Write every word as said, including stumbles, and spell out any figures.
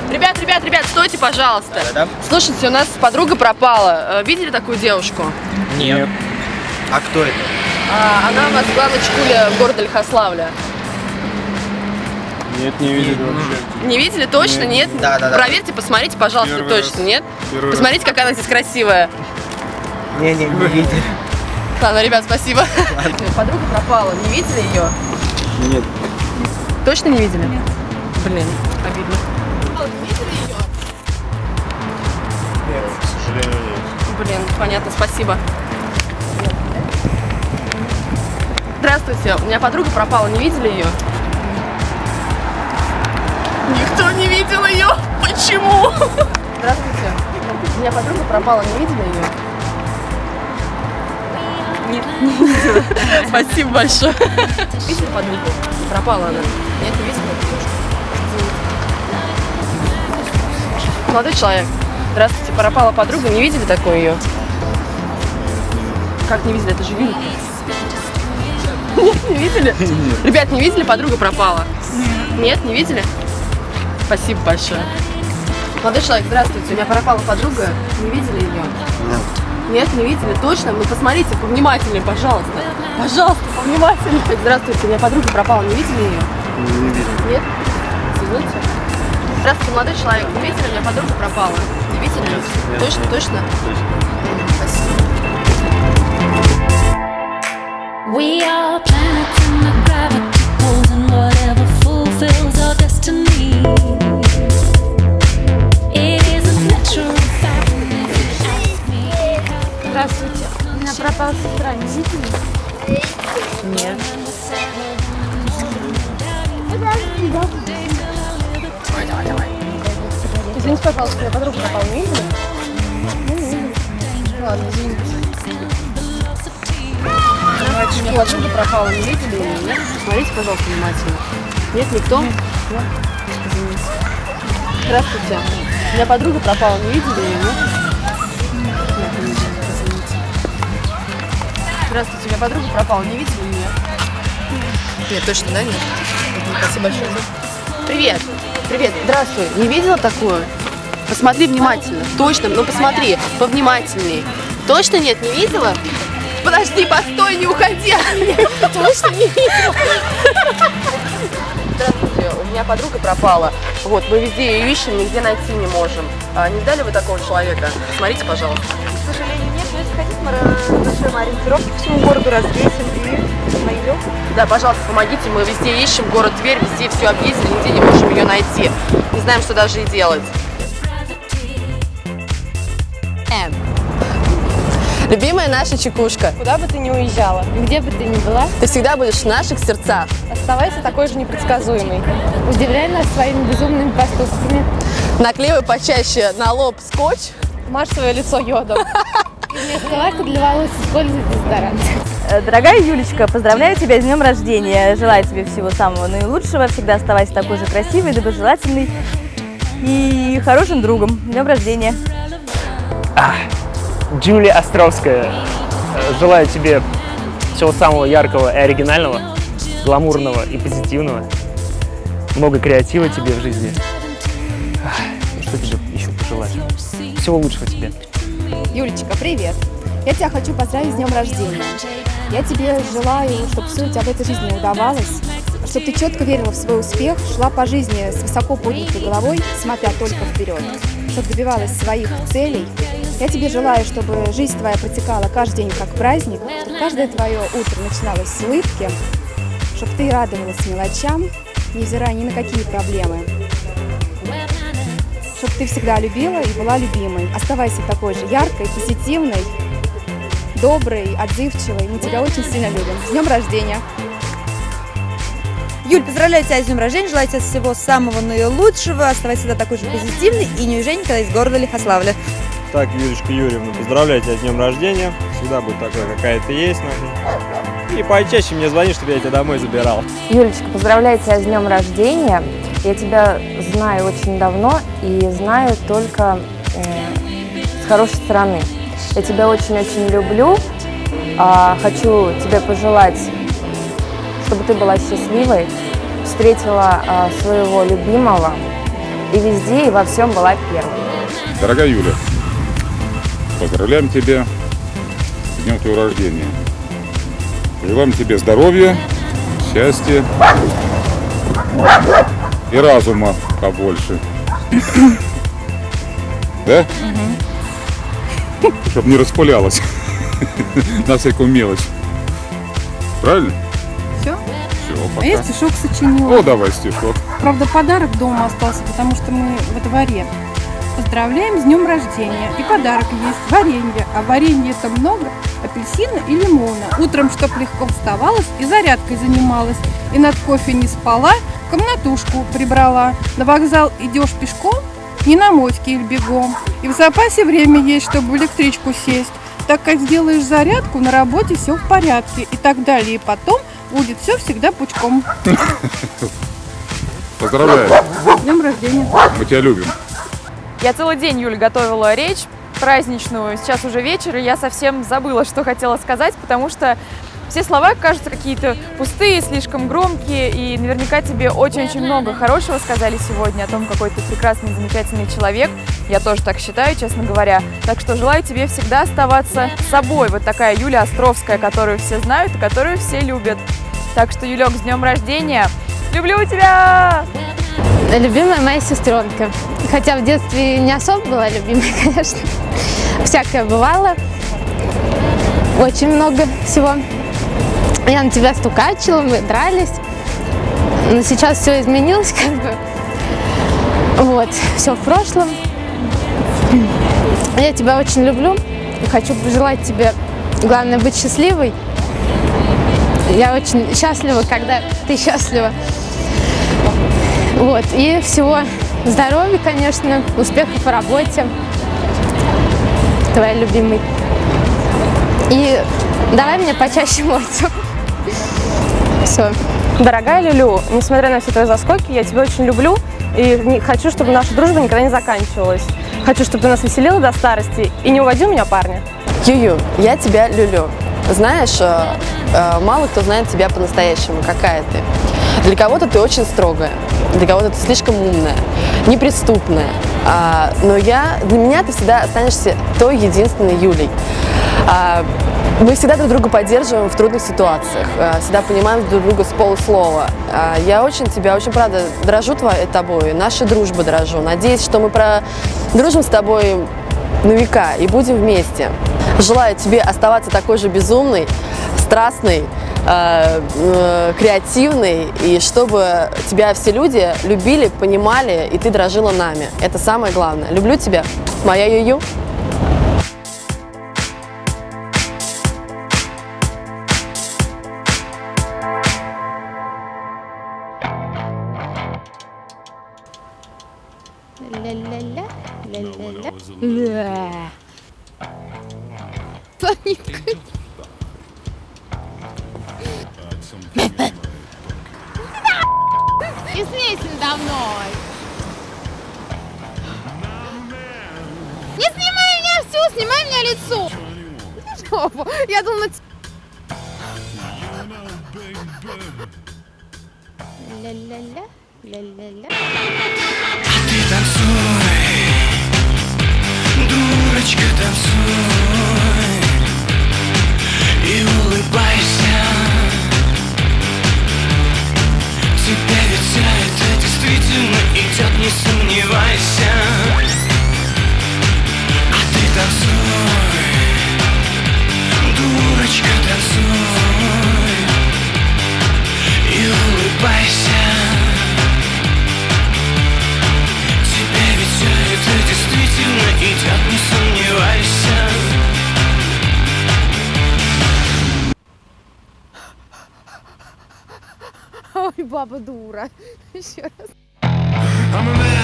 Ребят, ребят, ребят, стойте, пожалуйста. Да, да. Слушайте, у нас подруга пропала. Видели такую девушку? Нет. А кто это? А, она у нас главная чекуля города Лихославля. Нет, не видели вообще. Не видели? Точно? Нет? Да, да, да. Проверьте, посмотрите, пожалуйста, Первый точно, раз. нет? Первый Посмотрите, какая она здесь красивая. Не, не, не видели. Ладно, ребят, спасибо. Подруга пропала, не видели ее? Нет. Точно не видели? Нет. Блин, обидно. Не видели ее? Нет, к сожалению, нет. Блин, понятно, спасибо. Здравствуйте, у меня подруга пропала, не видели ее? Никто не видел ее? Почему? Здравствуйте, у меня подруга пропала, не видели ее? Нет, не видела. Спасибо большое. Видели подругу? Пропала она. Нет, не видела? Молодой человек, здравствуйте, пропала подруга, не видели такую ее? Как не видели? Это же Юлька. Нет, не видели? Нет. Ребят, не видели? Подруга пропала. Нет, не видели? Спасибо большое. Молодой человек, здравствуйте, у меня пропала подруга, не видели ее? Нет. Нет, не видели? Точно? Ну посмотрите, повнимательнее, пожалуйста. Пожалуйста, повнимательнее. Здравствуйте, у меня подруга пропала, не видели ее? Не видели. Нет? Извините. Здравствуйте, молодой человек, не видели? У меня подруга пропала. Не видели? Нет, нет, Точно, нет. точно? Точно. Спасибо. We are planets in the gravity pulls and whatever fulfills our destiny. It is a natural fact. Здравствуйте. У меня пропала сестра, не видели? Нет. Извините, пожалуйста, у меня подруга пропала, не видели? Не видели. Ладно, извините. У меня подруга пропала, не видели ее? Нет? Смотрите, пожалуйста, внимательно. Нет, никто? Нет. Извините. Здравствуйте. У меня подруга пропала, не видели ее? Нет? Нет, не видели. Извините. Здравствуйте, у меня подруга пропала, не видели ее? Нет, точно, да, нет? Спасибо большое. Привет. Привет. Здравствуй. Не видела такую? Посмотри внимательно. Точно, ну посмотри, повнимательней. Точно нет, не видела? Подожди, постой, не уходи. Точно не видела. Здравствуйте, у меня подруга пропала. Вот, мы везде ее ищем, нигде найти не можем. А не дали вы такого человека? Смотрите, пожалуйста. К сожалению, нет, но если хотите, мы разрешим ориентировки по всему городу, развесим и найдем. Да, пожалуйста, помогите, мы везде ищем, город Тверь, везде все объездили, нигде не можем ее найти. Не знаем, что даже и делать. Эм. Любимая наша чекушка, Куда бы ты ни уезжала, Где бы ты ни была, ты всегда будешь в наших сердцах. оставайся такой же непредсказуемой. удивляй нас своими безумными поступками. Наклеивай почаще на лоб скотч. Мажь свое лицо йодом. Вместо лака для волос используй дезодорант. Дорогая Юлечка, поздравляю тебя с днем рождения. Желаю тебе всего самого наилучшего. Всегда оставайся такой же красивой, доброжелательной и хорошим другом. С днем рождения. Джулия Островская, желаю тебе всего самого яркого и оригинального, гламурного и позитивного. Много креатива тебе в жизни. Что тебе еще пожелать? Всего лучшего тебе. Юлечка, привет! Я тебя хочу поздравить с днем рождения. Я тебе желаю, чтобы все у тебя в этой жизни удавалось, чтобы ты четко верила в свой успех, шла по жизни с высоко поднятой головой, смотря только вперед, чтобы добивалась своих целей. Я тебе желаю, чтобы жизнь твоя протекала каждый день как праздник, чтобы каждое твое утро начиналось с улыбки, чтобы ты радовалась мелочам, невзирая ни на какие проблемы. Чтобы ты всегда любила и была любимой. Оставайся такой же яркой, позитивной, доброй, отзывчивой. Мы тебя очень сильно любим. С днем рождения! Юль, поздравляю тебя с днем рождения, желаю тебе всего самого наилучшего. Оставайся всегда такой же позитивной и не уезжай никогда из города Лихославля. Так, Юлечка Юрьевна, поздравляю тебя с днем рождения. Всегда будь такой, какая ты есть. И почаще мне звони, чтобы я тебя домой забирал. Юлечка, поздравляю тебя с днем рождения. Я тебя знаю очень давно и знаю только э, с хорошей стороны. Я тебя очень-очень люблю. Э, хочу тебе пожелать, чтобы ты была счастливой, встретила э, своего любимого и везде, и во всем была первой. Дорогая Юля, поздравляем тебя с днем твоего рождения. Желаем тебе здоровья, счастья и разума побольше. Да? Чтоб не распылялась на всякую мелочь. Правильно? Все? Все, А пока. я стишок сочинила. О, давай стишок. Правда, подарок дома остался, потому что мы во дворе. Поздравляем с днем рождения. И подарок есть варенье. А варенье это много, апельсина и лимона. Утром, чтоб легко вставалась, и зарядкой занималась. И над кофе не спала, комнатушку прибрала. На вокзал идешь пешком, не на мотике или бегом. И в запасе время есть, чтобы в электричку сесть. Так как сделаешь зарядку, на работе все в порядке. И так далее. И потом будет все всегда пучком. Поздравляю. С днем рождения. Мы тебя любим. Я целый день, Юль, готовила речь праздничную. Сейчас уже вечер, и я совсем забыла, что хотела сказать, потому что все слова кажутся какие-то пустые, слишком громкие, и наверняка тебе очень-очень много хорошего сказали сегодня о том, какой ты прекрасный, замечательный человек. Я тоже так считаю, честно говоря. Так что желаю тебе всегда оставаться собой. Вот такая Юля Островская, которую все знают и которую все любят. Так что, Юлек, с днем рождения! Люблю тебя! Любимая моя сестренка. Хотя в детстве не особо была любимой, конечно. Всякое бывало. Очень много всего. Я на тебя стукачила, мы дрались. Но сейчас все изменилось, как бы. Вот, все в прошлом. Я тебя очень люблю. И хочу пожелать тебе, главное, быть счастливой. Я очень счастлива, когда ты счастлива. Вот, и всего здоровья, конечно, успехов в работе. Твоя любимый. И давай мне почаще морцу. Все. Дорогая Люлю, несмотря на все твои заскоки, я тебя очень люблю и не хочу, чтобы наша дружба никогда не заканчивалась. Хочу, чтобы ты нас веселила до старости и не уводил меня, парня. Юю, я тебя люблю. Знаешь, мало кто знает тебя по-настоящему, какая ты. Для кого-то ты очень строгая, для кого-то ты слишком умная, неприступная. Но я, для меня ты всегда останешься той единственной Юлей. Мы всегда друг друга поддерживаем в трудных ситуациях, всегда понимаем друг друга с полуслова. Я очень тебя, очень правда дорожу твоей, тобой, нашей дружбой дорожу. Надеюсь, что мы дружим с тобой на века и будем вместе. Желаю тебе оставаться такой же безумной, страстной, э, э, креативной, и чтобы тебя все люди любили, понимали, и ты дорожила нами. Это самое главное. Люблю тебя, моя Юю. Ля-ля-ля, ля-ля-ля. Соника. Не смейся надо мной. Не снимай меня всю, снимай меня лицо. Жопу. Я думала... Ля-ля-ля, ля-ля-ля. Ты танцуй, дурочка, танцуй и улыбайся. Тебя ведь вся это действительно идет, не сомневайся. А ты танцуй, дурочка, танцуй и улыбайся. Это действительно идет, не сомневайся. Ой, баба дура. Еще раз. I'm a man.